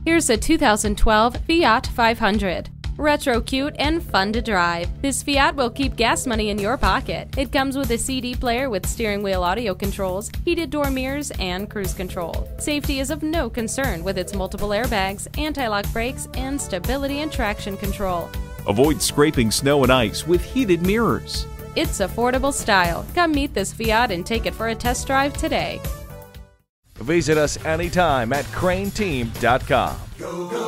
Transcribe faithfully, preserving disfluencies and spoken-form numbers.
Here's a two thousand twelve Fiat five hundred. Retro cute and fun to drive, this Fiat will keep gas money in your pocket. It comes with a C D player with steering wheel audio controls, heated door mirrors, and cruise control. Safety is of no concern with its multiple airbags, anti-lock brakes, and stability and traction control. Avoid scraping snow and ice with heated mirrors. It's affordable style. Come meet this Fiat and take it for a test drive today. Visit us anytime at crain team dot com. Go, go.